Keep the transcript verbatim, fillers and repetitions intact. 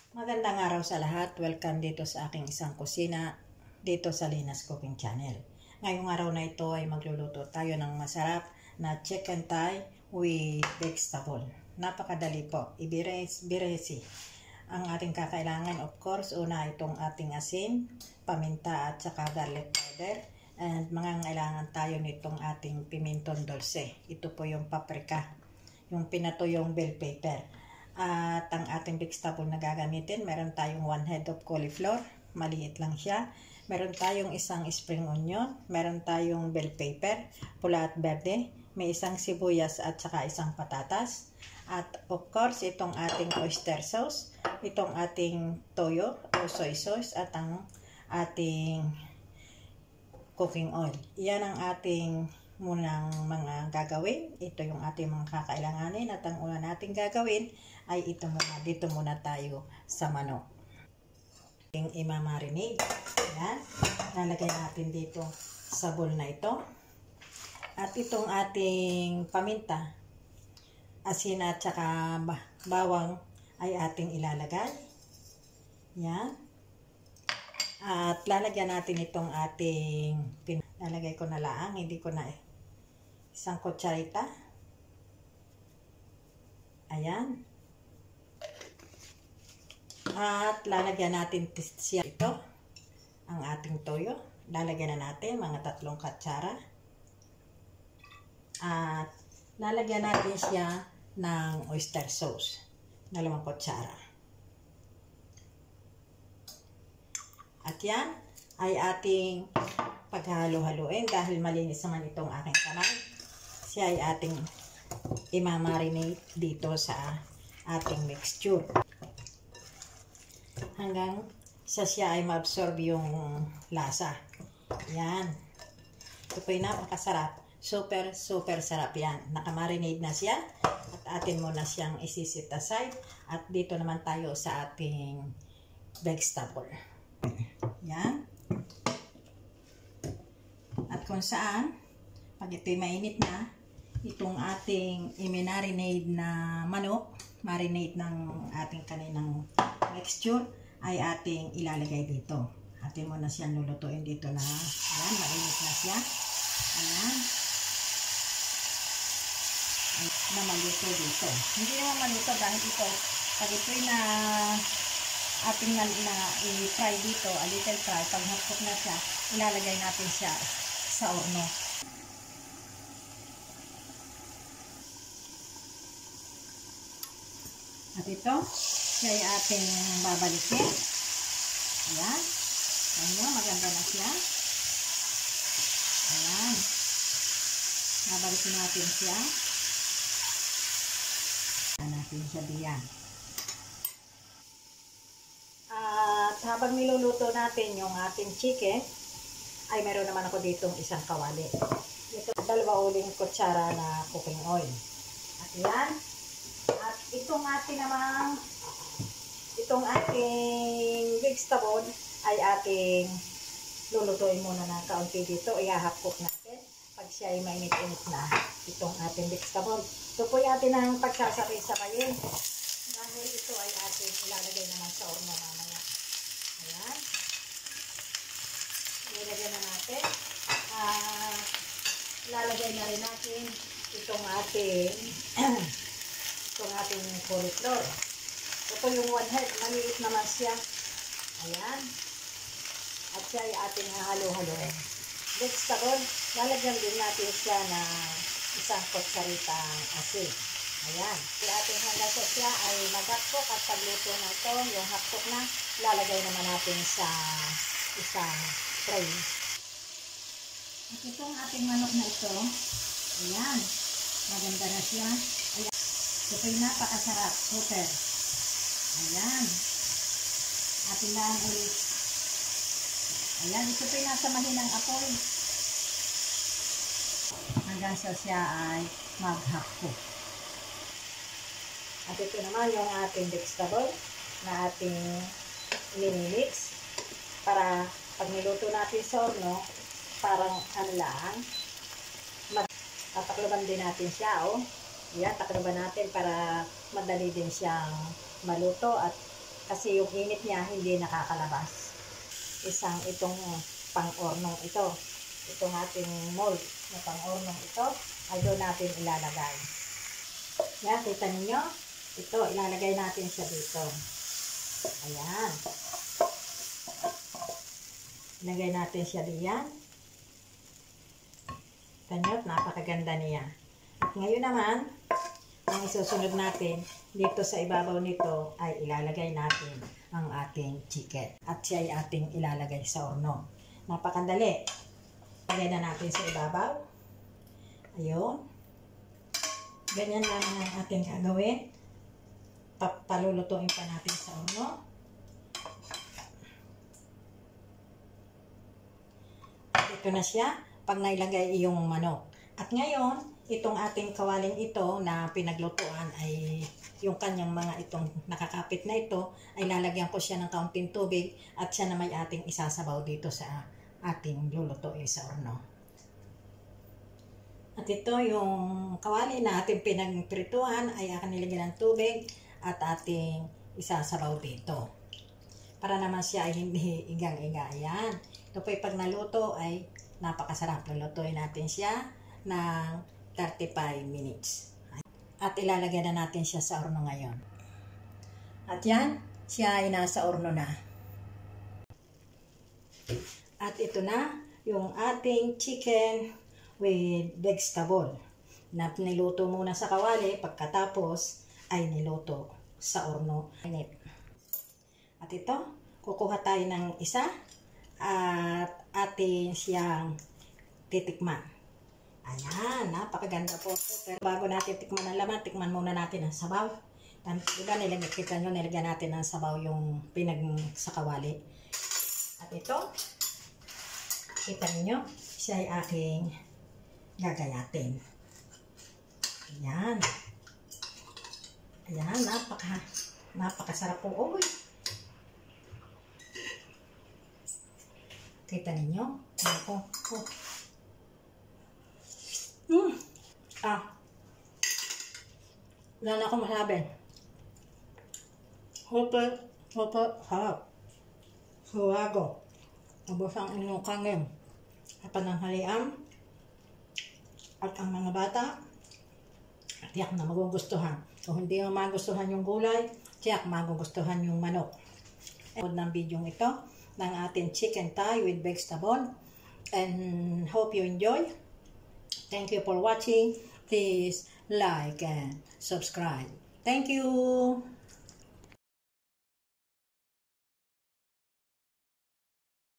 Magandang araw sa lahat. Welcome dito sa aking isang kusina dito sa Lina's Cooking Channel. Ngayong araw na ito ay magluluto tayo ng masarap na chicken thigh with vegetable. Napakadali po. Ibiresi. Ang ating kakailangan, of course, una itong ating asin, paminta at saka garlic powder. And mga kailangan tayo nitong ating pimentong dulce. Ito po yung paprika, yung pinatuyong bell pepper. At ang ating vegetable na gagamitin, meron tayong one head of cauliflower, maliit lang siya. Meron tayong isang spring onion, meron tayong bell pepper, pula at berde, may isang sibuyas at saka isang patatas. At of course, itong ating oyster sauce, itong ating toyo o soy sauce at ang ating cooking oil. Yan ang ating munang mga gagawin. Ito yung ating mga kakailanganin at ang una nating gagawin ay ito muna. Dito muna tayo sa manok. Yung imamarinate. Yan. Lalagay natin dito sa bowl na ito. At itong ating paminta, asin at saka bawang ay ating ilalagay. Yan. At lalagyan natin itong ating lalagay ko na lang, hindi ko na eh. Isang kutsarita. Ayan. At lalagyan natin siya ito, ang ating toyo. Lalagyan na natin mga tatlong kutsara. At lalagyan natin siya ng oyster sauce. Dalawang kutsara. At yan ay ating paghalo-haluin dahil malinis naman itong aking kamay. Siya ay ating imamarinate dito sa ating mixture. Hanggang sa siya ay ma-absorb yung lasa. Yan. Ito po yung napakasarap. Super, super sarap yan. Nakamarinate na siya. At atin muna siyang isisit aside. At dito naman tayo sa ating vegetable. Yan. At kung saan, pag ito'y mainit na, itong ating i-marinate na manok, marinate ng ating kaninang mixture, ay ating ilalagay dito. Atin mo na siyang lulutuin dito na, ayan, mainit na siya. Ayan. Na maluto dito. Hindi naman maluto dahil ito, pag ito'y na ating na, na i-fry dito, a little fry, pag hapok na siya, ilalagay natin siya sa orno. At ito, siya ay ating babalikin. Ayan. Ayan, maganda na siya. Ayan. Babalikin natin siya. Ayan natin siya diyan. At habang niluluto natin yung ating chicken, ay meron naman ako ditong isang kawali. Ito, dalawa uling kutsara na cooking oil. At yan. At itong ating namang, itong ating vegetable ay ating lulutuin muna na kaunti dito. Ihahapok natin. Pag siya ay mainit-init na itong ating vegetable. Ito po yung ating ang pagsasakay-sakayin. Dahil ito ay ating ilalagay naman sa orno mamaya. Ayan. Ilalagay na natin. Uh, lalagay na rin natin itong ating itong ating cauliflower. Ito yung one head. Maliit naman siya. Ayan. At siya ay ating hahalo-haloin. Vegetable, lalagyan din natin siya na isang kutsaritang asin. Ayan. Yung ating halaso siya ay mag-hapok at pagluto na ito, yung hapok na, lalagay naman natin sa isang tray. At itong ating manok na ito, ayan, maganda na siya. Ayan. Ito yung napakasarap, super. Ayan. Ating lang ulit. Ayan, ito po yung nasa mahinang apoy. Hanggang sa siya ay maghapok. At ito naman yung ating vegetable na ating minimix para pag niluto natin sa orno, parang ano lang, tatakloban din natin siya, oh. Yan, takloban natin para madali din siyang maluto at kasi yung init niya hindi nakakalabas. Isang itong pang-ornong ito. Itong ating mold na pang-ornong ito ay doon natin ilalagay. Yan, kita ninyo? Ito, ilalagay natin siya dito. Ayan. Ilagay natin siya diyan. Tanyo, napakaganda niya. At ngayon naman, ang isusunod natin, dito sa ibabaw nito ay ilalagay natin ang ating chicken. At siya ay ating ilalagay sa orno. Napakandali. Ilagay na natin sa ibabaw. Ayun. Ganyan lang ang ating gagawin. Palulutuin pa natin sa orno. At ito na siya pag nailagay yung manok. At ngayon, itong ating kawaling ito na pinaglutuan ay yung kanyang mga itong nakakapit na ito ay lalagyan ko siya ng kaunting tubig at siya na may ating isasabaw dito sa ating lulutuin sa orno. At ito yung kawali na ating pinagprituhan ay akan nilagyan ng tubig at ating isasabaw dito. Para naman siya ay hindi igang-iga. Ayan. Ito po ay pag naluto ay napakasarap. Lulutuin natin siya ng thirty-five minutes. At ilalagay na natin siya sa orno ngayon. At yan, siya ay nasa orno na. At ito na yung ating chicken with vegetable na niluto muna sa kawali, pagkatapos ay niluto sa orno. At ito, kukuha tayo ng isa at atin siyang titikman. Ayan, napakaganda po. Pero bago natin tikman ang laman, tikman muna natin ang sabaw. Diba, nilagyan, kita nyo, nilagyan natin ang sabaw yung pinag sa kawali. At ito, kita niyo, siya ay aking gagayatin. Ayan. Ayan, napaka, napakasarap po. Uy! Kita ninyo? Ako, oh. Hmm. Ah. Wala na akong masabi. Super, super, harap. Suwago. Abos ang inyong kangin. At pananghalian. At ang mga bata, tiyak na magugustuhan. Kung hindi mo magustuhan yung gulay, tiyak magugustuhan yung manok. At ng video ito, ng ating chicken thigh with vegetable. And hope you enjoy. Thank you for watching. Please like and subscribe. Thank you.